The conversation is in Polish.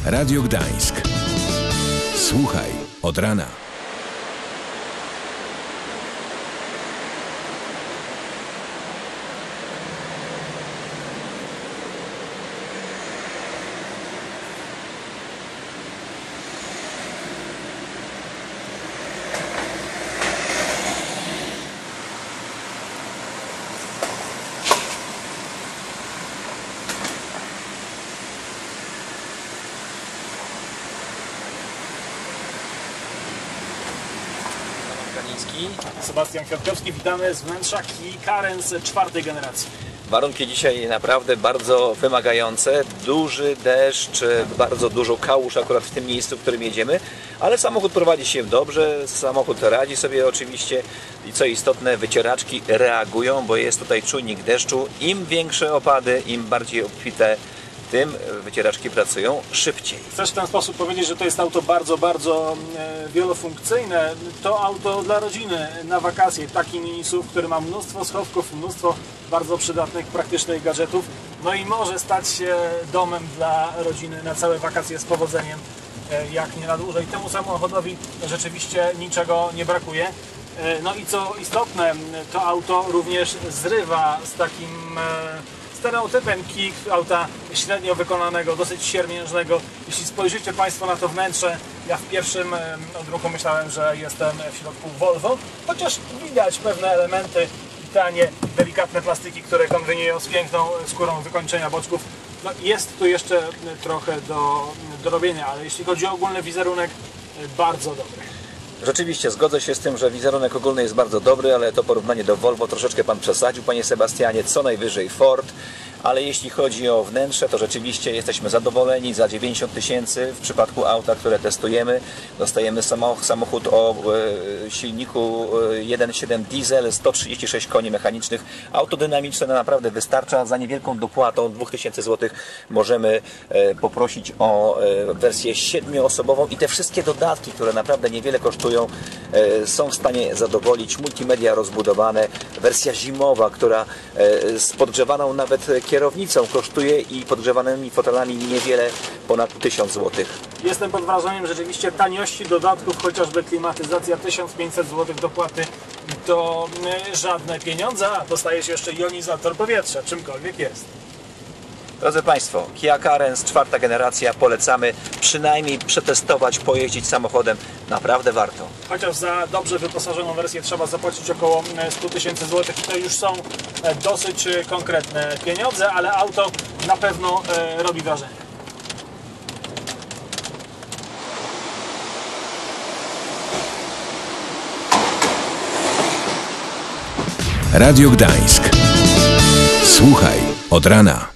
Radio Gdańsk. Słuchaj od rana. Sebastian Kwiatkowski, witamy z wnętrza Kia Carens czwartej generacji. Warunki dzisiaj naprawdę bardzo wymagające, duży deszcz, bardzo dużo kałuż akurat w tym miejscu, w którym jedziemy, ale samochód prowadzi się dobrze, samochód radzi sobie oczywiście i co istotne, wycieraczki reagują, bo jest tutaj czujnik deszczu. Im większe opady, im bardziej obfite, tym wycieraczki pracują szybciej. Chcesz w ten sposób powiedzieć, że to jest auto bardzo wielofunkcyjne. To auto dla rodziny na wakacje, taki mini SUV, który ma mnóstwo schowków, mnóstwo bardzo przydatnych, praktycznych gadżetów. No i może stać się domem dla rodziny na całe wakacje z powodzeniem, jak nie na dłużej. Temu samochodowi rzeczywiście niczego nie brakuje. No i co istotne, to auto również zrywa z takim stereotypem Kia, auta średnio wykonanego, dosyć siermiężnego. Jeśli spojrzycie Państwo na to wnętrze, ja w pierwszym odruchu myślałem, że jestem w środku Volvo, chociaż widać pewne elementy, tanie, delikatne plastiki, które kombinują z piękną skórą wykończenia boczków. No, jest tu jeszcze trochę do robienia, ale jeśli chodzi o ogólny wizerunek, bardzo dobry. Rzeczywiście, zgodzę się z tym, że wizerunek ogólny jest bardzo dobry, ale to porównanie do Volvo troszeczkę Pan przesadził, Panie Sebastianie, co najwyżej Ford. Ale jeśli chodzi o wnętrze, to rzeczywiście jesteśmy zadowoleni. Za 90 000 w przypadku auta, które testujemy, dostajemy samochód o silniku 1.7 diesel, 136 koni mechanicznych. Auto dynamiczne naprawdę wystarcza. Za niewielką dopłatą 2000 zł możemy poprosić o wersję 7-osobową i te wszystkie dodatki, które naprawdę niewiele kosztują, są w stanie zadowolić. Multimedia rozbudowane, wersja zimowa, która z podgrzewaną nawet kierownicą kosztuje i podgrzewanymi fotelami niewiele ponad 1000 zł. Jestem pod wrażeniem rzeczywiście taniości dodatków, chociażby klimatyzacja 1500 zł dopłaty to żadne pieniądze, a dostaje się jeszcze jonizator powietrza, czymkolwiek jest. Drodzy Państwo, Kia Carens czwarta generacja, polecamy przynajmniej przetestować, pojeździć samochodem, naprawdę warto. Chociaż za dobrze wyposażoną wersję trzeba zapłacić około 100 000 zł, to już są dosyć konkretne pieniądze, ale auto na pewno robi wrażenie. Radio Gdańsk. Słuchaj od rana.